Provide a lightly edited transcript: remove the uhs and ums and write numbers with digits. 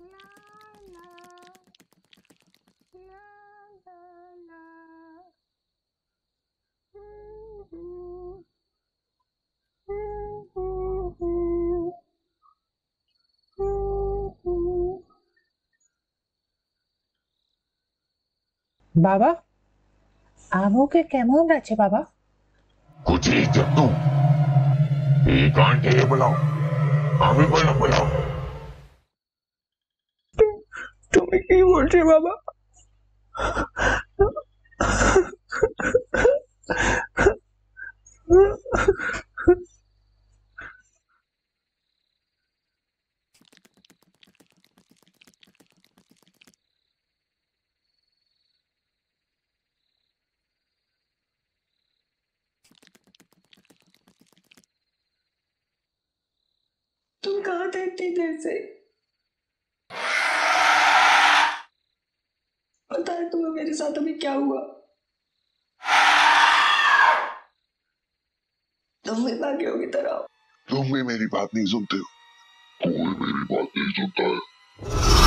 ला ला ला ला ला। বাবা, আমুকে কেমন আছে বাবা? कुछ जत्तू एक आंटे बुलाओ আমি বললাম বলাও। তুমি কি বলছো বাবা? तुम कहाँ थे इतनी देर से? पता है तुम्हें मेरे साथ अभी क्या हुआ? तुम भी भाग्यों की तरह हो। तुम भी मेरी बात नहीं सुनते हो, कोई मेरी बात नहीं सुनता है।